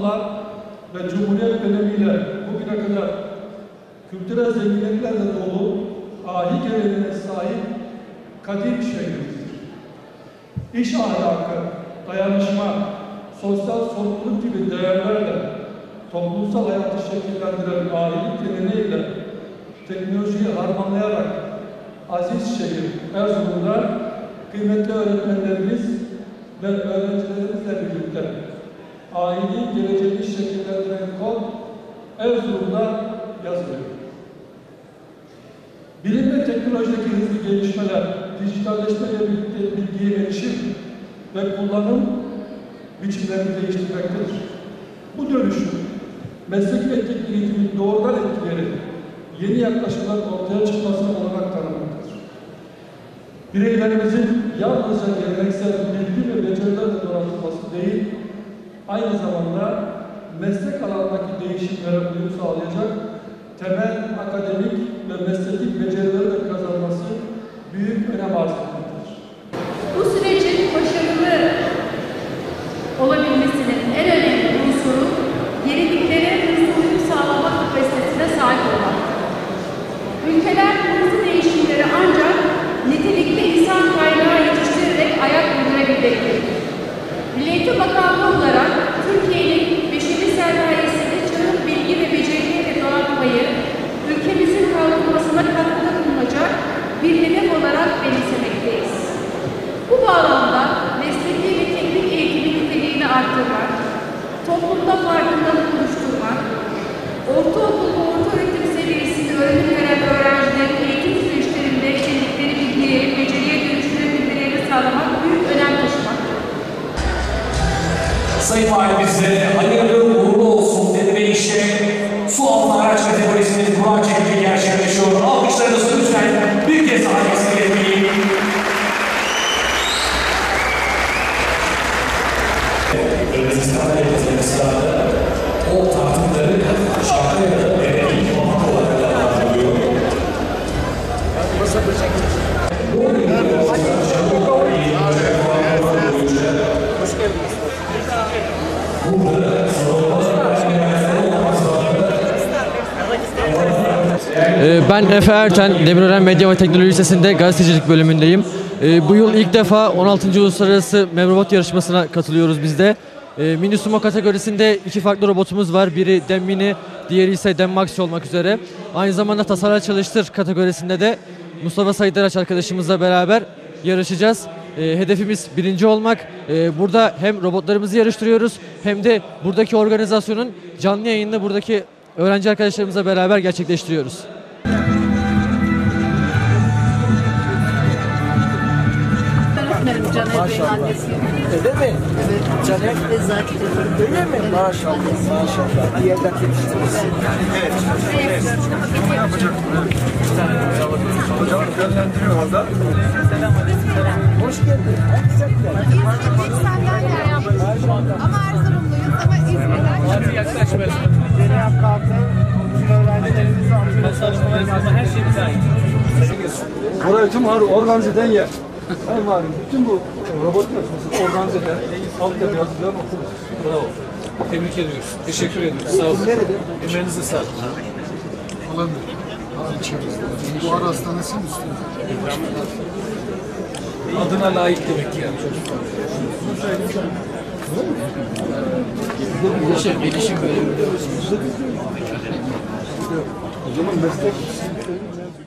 Osmanlılar ve Cumhuriyet dönemiyle bugüne kadar kültürel zenginliklerle dolu ahi geleneğine sahip kadim şehrimizdir. İş ahlakı, dayanışma, sosyal sorumluluk gibi değerlerle toplumsal hayatı şekillendiren ahilik geleneğiyle teknolojiyi harmanlayarak aziz şehir Erzurum'da kıymetli öğretmenlerimiz ve öğrencilerimizle birlikte aileyi geleceğini şekillendiren kod Erzurum'da yazılıyor. Bilim ve teknolojideki hızlı gelişmeler, dijitalleşmeyle birlikte bilgiye erişim ve kullanım biçimlerini değiştirmektedir. Bu dönüşüm, mesleki ve teknik eğitimin doğrudan etkileri, yeni yaklaşımlar ortaya çıkmasına olanak tanımaktadır. Bireylerimizin yalnızca geleneksel bilgi ve becerilerle donatılması değil, aynı zamanda meslek alanındaki değişimlere uyum sağlayacak temel akademik ve mesleki becerileri de kazanması büyük önem arz etmektedir. Bu sürecin başarılı olabilmesinin en önemli unsuru yeniliklere hızlı uyum sağlama kapasitesine sahip olmaktır. Ülkeler hızlı değişimleri ancak nitelikli insan kaynağı yetiştirerek ayak uydurabilmektedir. Milli Eğitim Bakanlığı olarak Türkiye'nin beşeri sermayesini çağın bilgi ve becerileri donatmayı ülkemizin kalkınmasına katkıda bulunacak bir hedef olarak benimsemekteyiz. Bu bağlamda mesleki ve teknik eğitimin niteliğini arttırmak, toplumda farkındalık oluşturmak, ortaokul ve orta öğretim seviyesinde öğrenim gören öğrencilerin eğitim süreçlerinde edindikleri bilgileri, beceriye dönüştürebilmelerini sağlamak büyük önem taşımaktadır. Sayın Valimizle hayırlı uğurlu olsun dedi ve işte su altı araç kategorisinin kura çekimi gerçekleşiyor. Alkışlarınızı lütfen bir kez daha eksik etmeyin. Kırgızistan devletleri sırada o tartımları Şarkıya'da deneyi olmak olarak adlandırılıyor. Ben Efe Erten, Demirören Medya ve Teknoloji Lisesi'nde gazetecilik bölümündeyim. Bu yıl ilk defa 16. Uluslararası Mevrobot yarışmasına katılıyoruz biz de. Mini Sumo kategorisinde iki farklı robotumuz var. Biri Dem Mini, diğeri ise Dem Max olmak üzere. Aynı zamanda Tasarla Çalıştır kategorisinde de Mustafa Sayıdaraç arkadaşımızla beraber yarışacağız. Hedefimiz birinci olmak. Burada hem robotlarımızı yarıştırıyoruz hem de buradaki organizasyonun canlı yayınını buradaki öğrenci arkadaşlarımızla beraber gerçekleştiriyoruz. Caner Bey'in annesiyim. Öyle mi? Evet. Caner Eczacı öyle mi? Maşallah. Maşallah. Bir yerden yetiştirmişsin. Evet. Ne yapacak? Hocam yönlendiriyor orada. Hoş geldin. İzmir'de senden yer yaptık. Ama Erzurumluyuz ama İzmir'den. Hadi yaklaşmayalım. Deney kartı öğrencilerimizi alıyoruz. Ama her şeyimiz ait. Burayı tüm organize eden yer. Ben varım. Bütün bu robot yarışması organize eden altyapı yazıcıların okulu. Bravo. Tebrik ediyoruz. Teşekkür ediyoruz. Sağ olun. Emeğinize sağlık. Olabilir. Bu ara hastanesi mi istiyor? Adına layık demek yani. Gelişim bölümünde. O zaman meslek